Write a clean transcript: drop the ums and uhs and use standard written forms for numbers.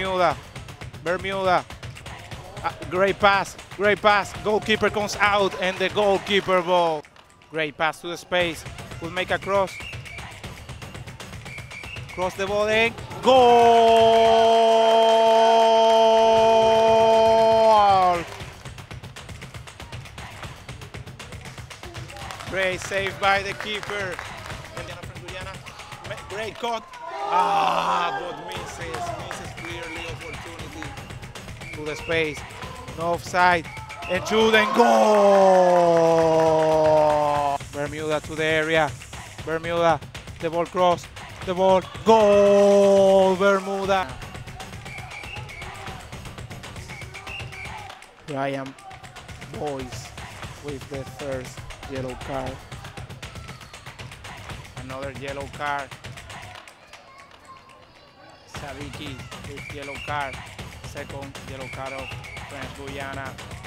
Bermuda. Bermuda. Great pass. Great pass. Goalkeeper comes out and the goalkeeper ball. Great pass to the space. Will make a cross. Cross the ball in. Goal! Great save by the keeper. Great cut. But misses clearly opportunity to the space. No offside. And shoot and goal! Bermuda to the area. Bermuda, the ball cross. The ball, goal, Bermuda. Ryan Boys with the first yellow card. Another yellow card. Sadiki with yellow card. Second yellow card of French Guiana.